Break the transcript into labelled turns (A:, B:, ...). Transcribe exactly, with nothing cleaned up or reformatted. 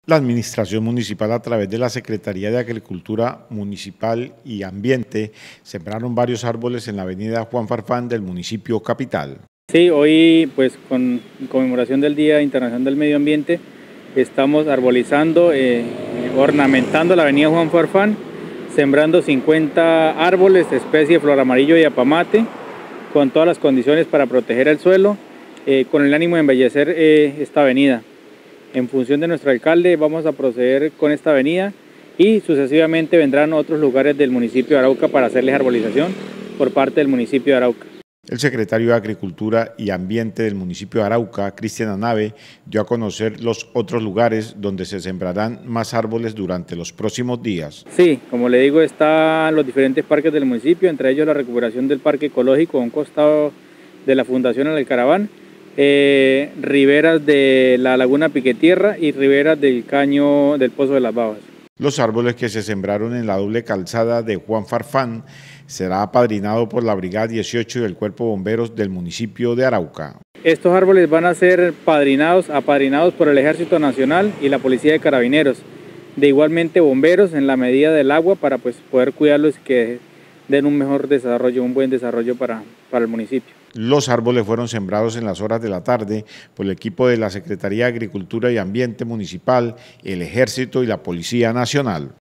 A: La Administración Municipal, a través de la Secretaría de Agricultura Municipal y Ambiente, sembraron varios árboles en la avenida Juan Farfán del municipio capital.
B: Sí, hoy pues con conmemoración del Día Internacional del Medio Ambiente estamos arbolizando, eh, ornamentando la avenida Juan Farfán, sembrando cincuenta árboles de especie de flor amarillo y apamate, con todas las condiciones para proteger el suelo, eh, con el ánimo de embellecer eh, esta avenida. En función de nuestro alcalde vamos a proceder con esta avenida y sucesivamente vendrán otros lugares del municipio de Arauca para hacerles arbolización por parte del municipio de Arauca.
A: El secretario de Agricultura y Ambiente del municipio de Arauca, Cristian Anave, dio a conocer los otros lugares donde se sembrarán más árboles durante los próximos días.
B: Sí, como le digo, están los diferentes parques del municipio, entre ellos la recuperación del parque ecológico a un costado de la Fundación El Caraván, eh, riberas de la Laguna Piquetierra y riberas del Caño del Pozo de las Babas.
A: Los árboles que se sembraron en la doble calzada de Juan Farfán será apadrinado por la Brigada dieciocho del Cuerpo de Bomberos del municipio de Arauca.
B: Estos árboles van a ser padrinados, apadrinados por el Ejército Nacional y la Policía de Carabineros. De igualmente bomberos en la medida del agua para pues, poder cuidarlos y que den un mejor desarrollo, un buen desarrollo para, para el municipio.
A: Los árboles fueron sembrados en las horas de la tarde por el equipo de la Secretaría de Agricultura y Ambiente Municipal, el Ejército y la Policía Nacional.